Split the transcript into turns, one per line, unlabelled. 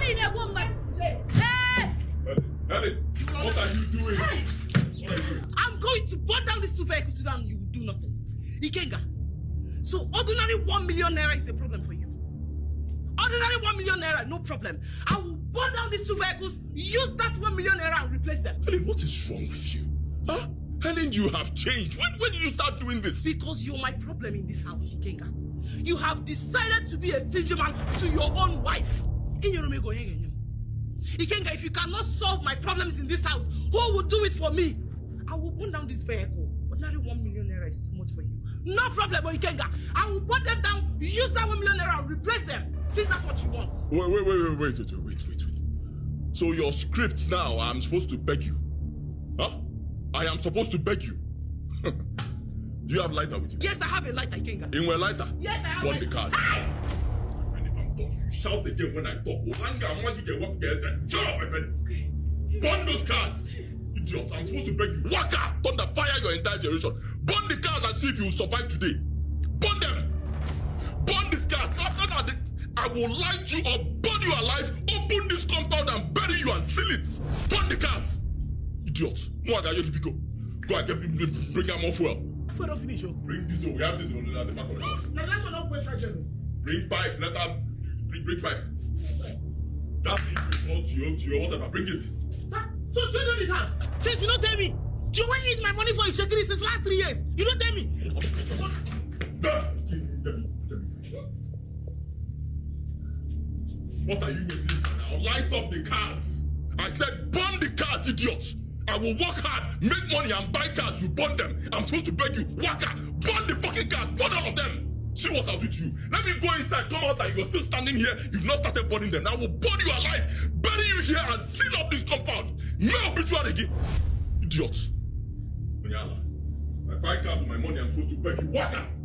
Helen, what are you doing?
Hey. What are you doing? I'm going to burn down these 2 vehicles so that you will do nothing. Ikenga. So ordinary 1 million naira is a problem for you. Ordinary 1 million naira, no problem. I will burn down these 2 vehicles, use that 1 million naira and replace them.
Helen, what is wrong with you? Huh? Helen, you have changed. When did you start doing this?
Because you're my problem in this house, Ikenga. You have decided to be a stingy man to your own wife. Ikenga, if you cannot solve my problems in this house, who will do it for me? I will burn down this vehicle. Ordinary 1 million naira is too much for you. No problem, Ikenga. I will burn them down, use that 1 million naira and replace them. Since that's what you want.
Wait. So your script now, I'm supposed to beg you. Huh? I am supposed to beg you. Do you have lighter with you?
Yes, I have a lighter, Ikenga.
In my lighter?
Yes, I have.
Burn the card.
Hey!
And if I'm done, you shout again when I talk. Shut up, my friend. Burn those cars. Idiot, I'm supposed to beg you. Waka! Thunder fire your entire generation. Burn the cars and see if you will survive today. Burn them. Burn these cars. After that, I will light you up, burn you alive, open this compound and bury you and seal it. Burn the cars. Idiot. Go and bring out more fuel.
Fuel don't finish.
Bring this over. We have this at the back of the house.
Now that's not going to
Bring pipe. Let her bring pipe. That thing will to your whatever. Bring it.
So you do this hand. Since you don't tell me, you won't need my money for shaking since last 3 years. You don't tell me.
What are you waiting for now? Light up the cars. I said burn the cars, idiot. I will work hard, make money and buy cars. You burn them. I'm supposed to beg you. Waka, burn the fucking cars. Burn all of them. See what I'll do to you. Let me go inside. Come out and you're still standing here. You've not started burning them. I will burn you alive. Bury you here and seal up this compound. No obituary again. Idiot. I buy cars with my money. I'm supposed to beg you. Waka.